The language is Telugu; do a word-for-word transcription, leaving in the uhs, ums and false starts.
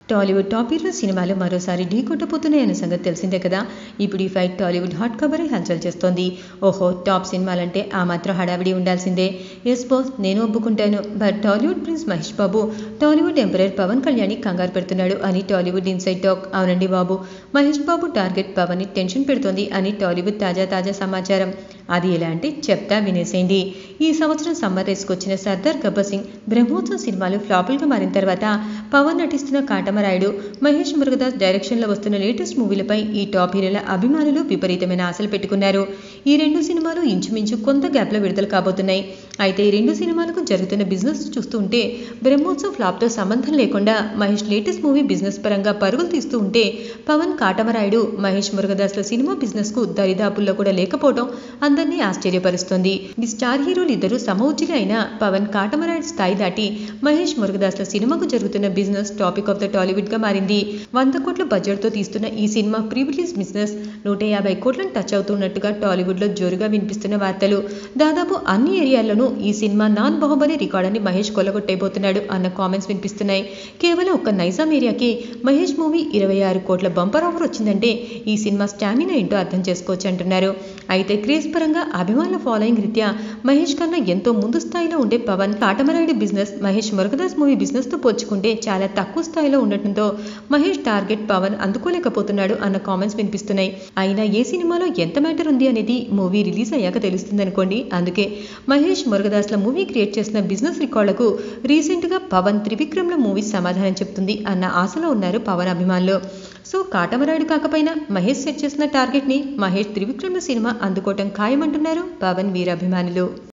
టాలీవుడ్ టాప్ హీరో సినిమాలు మరోసారి ఢీ కొట్టబోతున్నాయన్న సంగతి తెలిసిందే కదా. ఇప్పుడు ఈ ఫైట్ టాలీవుడ్ హాట్ కబరే హల్చల్ చేస్తోంది. ఓహో, టాప్ సినిమాలంటే ఆ మాత్రం హడావిడి ఉండాల్సిందే. ఎస్ బాస్, నేను ఒప్పుకుంటాను. But Tollywood prince Mahesh Babu Tollywood emperor Pawan Kalyan కంగారు పెడుతున్నాడు అని టాలీవుడ్ ఇన్సైడ్ టాక్. అవునండి బాబు, మహేష్ బాబు టార్గెట్ పవన్ ని టెన్షన్ పెడుతోంది అని టాలీవుడ్ తాజా తాజా సమాచారం. అది ఎలా అంటే చెప్తా వినేసేయండి. ఈ సంవత్సరం సమ్మర్ రేస్కి వచ్చిన సర్దార్ గబ్బర్ సింగ్, బ్రహ్మోత్సవం సినిమాలు ఫ్లాపులుగా మారిన తర్వాత పవన్ నటిస్తున్న కాటమరాయుడు, మహేష్ మురుగదాస్ డైరెక్షన్లో వస్తున్న లేటెస్ట్ మూవీలపై ఈ టాప్ హీరోల అభిమానులు విపరీతమైన ఆశలు పెట్టుకున్నారు. ఈ రెండు సినిమాలు ఇంచుమించు కొంత గ్యాప్లో విడుదల కాబోతున్నాయి. అయితే ఈ రెండు సినిమాలకు జరుగుతున్న బిజినెస్ చూస్తూ ఉంటే బ్రహ్మోత్సవ్ ఫ్లాప్తో సంబంధం లేకుండా మహేష్ లేటెస్ట్ మూవీ బిజినెస్ పరంగా పరుగులు తీస్తూ ఉంటే పవన్ కాటమరాయుడు, మహేష్ మురుగదాస్ల సినిమా బిజినెస్ కు దరిదాపుల్లో కూడా లేకపోవడం అందరినీ ఆశ్చర్యపరుస్తోంది. ఈ స్టార్ హీరోలు ఇద్దరు సమౌజ్జులే అయినా పవన్ కాటమరాయుడు స్థాయి దాటి మహేష్ మురుగదాస్ల సినిమాకు జరుగుతున్న business topic of the Tollywood గా మారింది. వంద కోట్ల బడ్జెట్ తో తీస్తున్న ఈ సినిమా ప్రీ రిలీజ్ బిజినెస్ నూట యాభై కోట్లను టచ్ అవుతున్నట్టుగా టాలీవుడ్ లో జోరుగా వినిపిస్తున్న వార్తలు. దాదాపు అన్ని ఏరియాల్లోనూ ఈ సినిమా నాన్ బాహుబలి రికార్డాన్ని మహేష్ కొల్లగొట్టైపోతున్నాడు అన్న కామెంట్స్ వినిపిస్తున్నాయి. కేవలం ఒక్క నైజాం ఏరియాకి మహేష్ మూవీ ఇరవై ఆరు కోట్ల బంపర్ ఆఫర్ వచ్చిందంటే ఈ సినిమా స్టామినా ఏంటో అర్థం చేసుకోవచ్చు అంటున్నారు. అయితే క్రేజ్ పరంగా అభిమానుల ఫాలోయింగ్ రీత్యా మహేష్ కన్నా ఎంతో ముందు స్థాయిలో ఉండే Pawan Katamarayudu business Mahesh Murugadoss movie business తో పోల్చుకుంటే చాలా తక్కువ స్థాయిలో ఉండటంతో మహేష్ టార్గెట్ పవన్ అందుకోలేకపోతున్నాడు అన్న కామెంట్స్ వినిపిస్తున్నాయి. అయినా ఏ సినిమాలో ఎంత మ్యాటర్ ఉంది అనేది మూవీ రిలీజ్ అయ్యాక తెలుస్తుంది అనుకోండి. అందుకే మహేష్ మురుగదాస్ల మూవీ క్రియేట్ చేసిన బిజినెస్ రికార్డులకు రీసెంట్ గా పవన్ త్రివిక్రమ్ల మూవీ సమాధానం చెప్తుంది అన్న ఆశలో ఉన్నారు పవన్ అభిమానులు. సో కాటమరాయుడు కాకపోయినా మహేష్ సెట్ చేసిన టార్గెట్ ని మహేష్ త్రివిక్రమ్ల సినిమా అందుకోవటం ఖాయమంటున్నారు పవన్ వీరాభిమానులు.